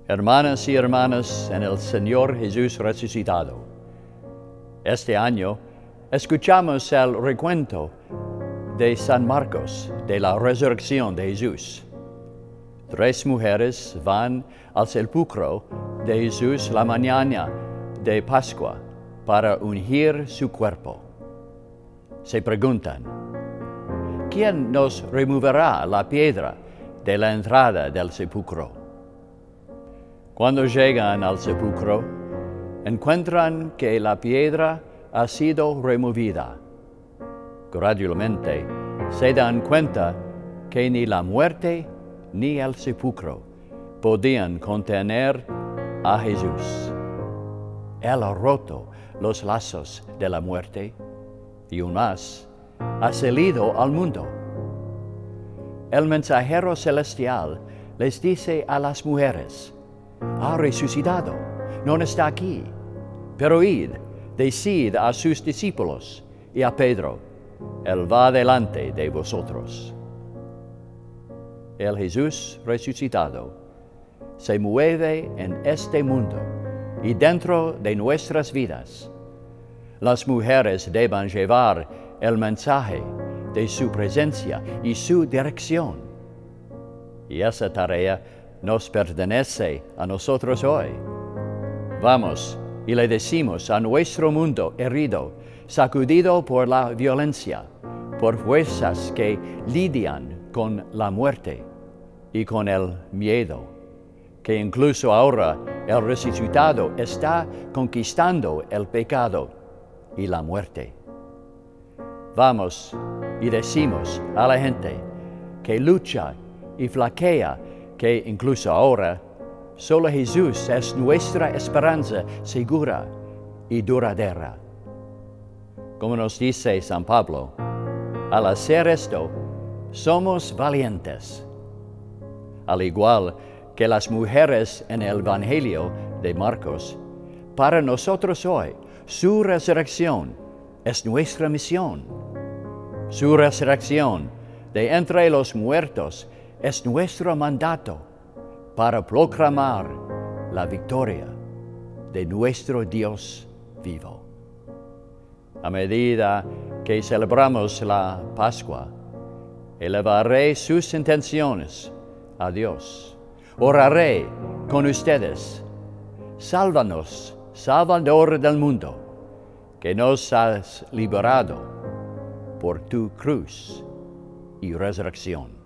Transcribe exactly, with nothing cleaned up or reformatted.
Hermanas y hermanos en el Señor Jesús resucitado, este año escuchamos el recuento de San Marcos de la resurrección de Jesús. Tres mujeres van al sepulcro de Jesús la mañana de Pascua para ungir su cuerpo. Se preguntan, ¿quién nos removerá la piedra de la entrada del sepulcro? Cuando llegan al sepulcro, encuentran que la piedra ha sido removida. Gradualmente se dan cuenta que ni la muerte ni el sepulcro podían contener a Jesús. Él ha roto los lazos de la muerte y aún más, ha salido al mundo. El mensajero celestial les dice a las mujeres, ha resucitado, no está aquí, pero id, decid a sus discípulos y a Pedro, él va delante de vosotros. El Jesús resucitado se mueve en este mundo y dentro de nuestras vidas. Las mujeres deben llevar el mensaje de su presencia y su dirección. Y esa tarea nos pertenece a nosotros hoy. Vamos y le decimos a nuestro mundo herido, sacudido por la violencia, por fuerzas que lidian con la muerte y con el miedo, que incluso ahora el resucitado está conquistando el pecado y la muerte. Vamos y decimos a la gente que lucha y flaquea, que incluso ahora solo Jesús es nuestra esperanza segura y duradera. Como nos dice San Pablo, al hacer esto, somos valientes. Al igual que las mujeres en el Evangelio de Marcos, para nosotros hoy, su resurrección es nuestra misión. Su resurrección de entre los muertos es nuestro mandato para proclamar la victoria de nuestro Dios vivo. A medida que celebramos la Pascua, elevaré sus intenciones a Dios. Oraré con ustedes. Sálvanos, Salvador del mundo, que nos has liberado por tu cruz y resurrección.